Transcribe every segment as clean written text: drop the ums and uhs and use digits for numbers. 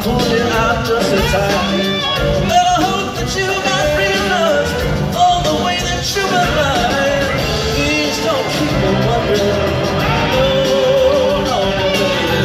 pulled it out just in time. But I hope that you got reasons all the way that you were mine. Please don't keep me wondering. No, no, baby.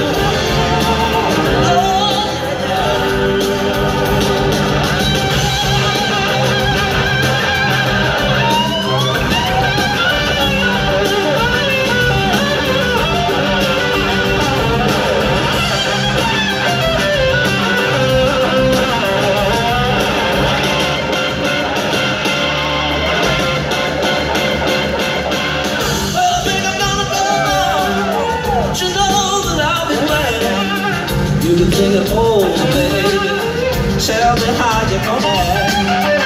You can take it over, baby. Tell me how you're gonna act.